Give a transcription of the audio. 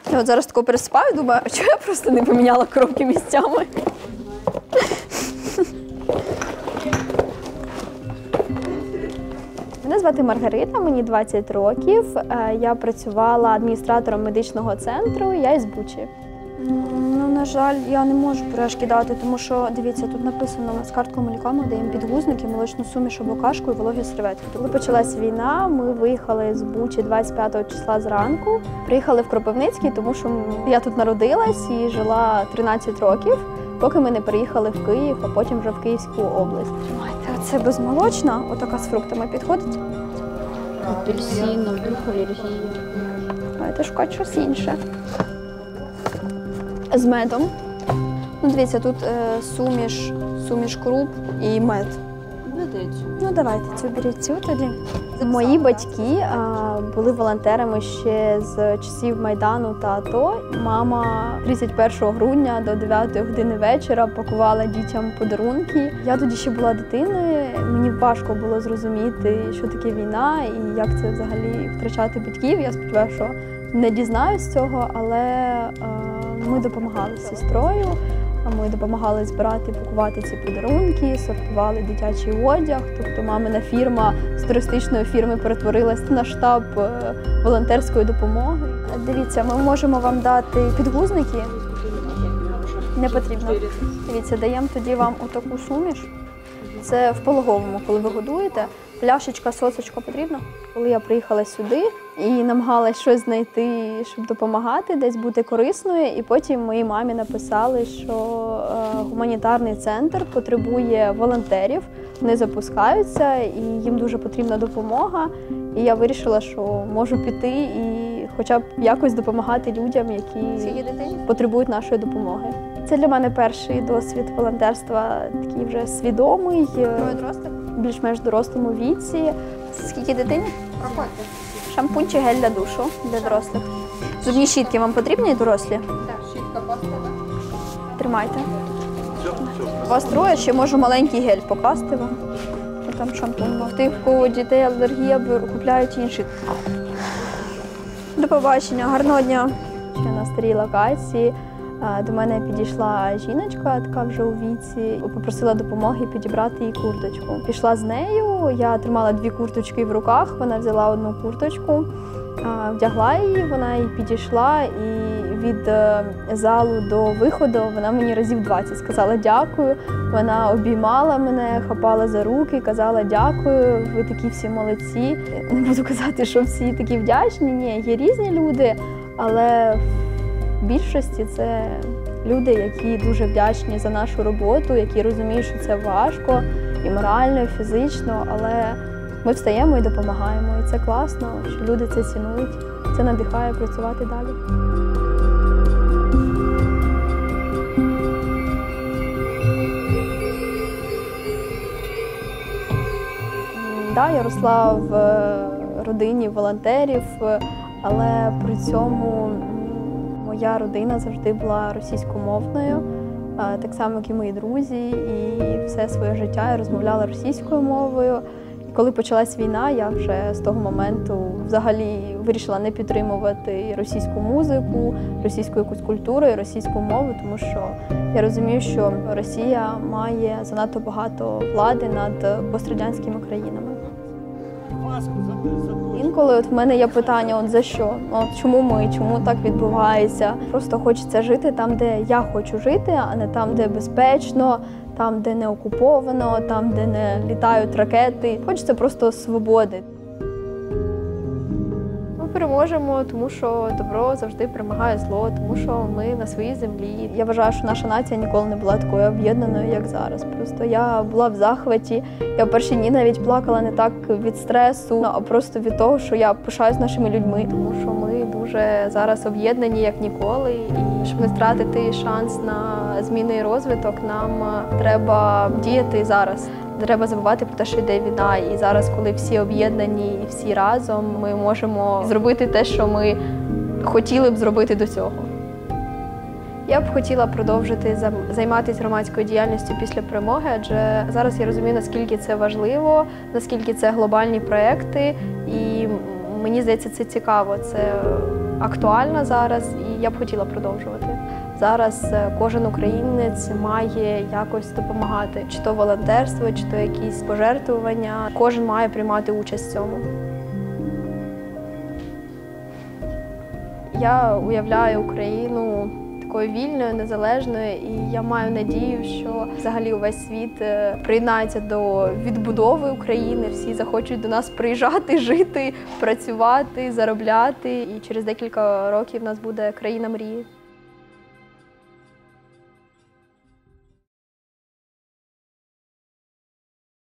Я от зараз тако переспаю, думаю, а чого я просто не поміняла коробки місцями? Мене звати Маргарита, мені 20 років. Я працювала адміністратором медичного центру, я із Бучі. Ну, на жаль, я не можу пюрешки дати, тому що, дивіться, тут написано, з карткою молока ми даємо підгузники, молочну суміш або кашку і вологі серветки. Коли почалась війна, ми виїхали з Бучі 25 числа зранку. Приїхали в Кропивницький, тому що я тут народилась і жила 13 років, поки ми не переїхали в Київ, а потім вже в Київську область. Це безмолочна, отака з фруктами підходить. Апельсин, вдруг алергія. Давайте шукати щось інше. З медом. Ну, дивіться, тут суміш круп і мед. Ну, давайте цю беріть цю тоді. Мої батьки були волонтерами ще з часів Майдану та АТО. Мама 31 грудня до 9 години вечора пакувала дітям подарунки. Я тоді ще була дитиною, мені важко було зрозуміти, що таке війна і як це взагалі втрачати батьків. Я сподіваюся, що не дізнаюсь цього, але ми допомагали з сестрою. Ми допомагали збирати, пакувати ці подарунки, сортували дитячий одяг. Тобто мамина фірма з туристичної фірми перетворилась на штаб волонтерської допомоги. Дивіться, ми можемо вам дати підгузники. Не потрібно. Дивіться, даємо тоді вам отаку суміш. Це в пологовому, коли ви годуєте. Пляшечка, сосочка потрібна. Коли я приїхала сюди і намагалась щось знайти, щоб допомагати, десь бути корисною, і потім моїй мамі написали, що гуманітарний центр потребує волонтерів, вони запускаються і їм дуже потрібна допомога. І я вирішила, що можу піти і хоча б якось допомагати людям, які потребують нашої допомоги. Це для мене перший досвід волонтерства, такий вже свідомий, більш-менш дорослому віці. Скільки дитині? Шампунь чи гель для душу для дорослих. Зубні щітки вам потрібні дорослі? Так, щітка, паста, так? Тримайте. У вас троє, ще можу маленький гель покласти вам. Там шампунь. В тих, у кого дітей алергія, купляють інші. До побачення, гарного дня. Ще на старій локації до мене підійшла жіночка, така вже у віці, попросила допомоги підібрати їй курточку. Пішла з нею, я тримала 2 курточки в руках, вона взяла 1 курточку, вдягла її, вона і підійшла, і від залу до виходу вона мені разів 20 сказала дякую. Вона обіймала мене, хапала за руки, казала дякую, ви такі всі молодці. Не буду казати, що всі такі вдячні, ні, є різні люди, але в більшості це люди, які дуже вдячні за нашу роботу, які розуміють, що це важко і морально, і фізично, але ми встаємо і допомагаємо. І це класно, що люди це цінують, це надихає працювати далі. Так, я росла в родині волонтерів, але при цьому моя родина завжди була російськомовною, так само, як і мої друзі, і все своє життя я розмовляла російською мовою. І коли почалась війна, я вже з того моменту взагалі вирішила не підтримувати російську музику, російську якусь культуру і російську мову, тому що я розумію, що Росія має занадто багато влади над пострадянськими країнами. Інколи в мене є питання, за що? Чому так відбувається? Просто хочеться жити там, де я хочу жити, а не там, де безпечно, там, де не окуповано, там, де не літають ракети. Хочеться просто свободи. Ми переможемо, тому що добро завжди перемагає зло, тому що ми на своїй землі. Я вважаю, що наша нація ніколи не була такою об'єднаною, як зараз. Просто я була в захваті. Я в перші дні навіть плакала не так від стресу, а просто від того, що я пишаюсь нашими людьми, тому що ми дуже зараз об'єднані, як ніколи. І щоб не втратити шанс на зміни і розвиток, нам треба діяти зараз. Не треба забувати про те, що йде війна. І зараз, коли всі об'єднані і всі разом, ми можемо зробити те, що ми хотіли б зробити до цього. Я б хотіла продовжити займатися громадською діяльністю після перемоги, адже зараз я розумію, наскільки це важливо, наскільки це глобальні проекти, і мені здається, це цікаво. Це актуальна зараз, і я б хотіла продовжувати. Зараз кожен українець має якось допомагати, чи то волонтерство, чи то якісь пожертвування. Кожен має приймати участь в цьому. Я уявляю Україну такою вільною, незалежною, і я маю надію, що взагалі увесь світ приєднається до відбудови України. Всі захочуть до нас приїжджати, жити, працювати, заробляти. І через декілька років в нас буде країна мрії.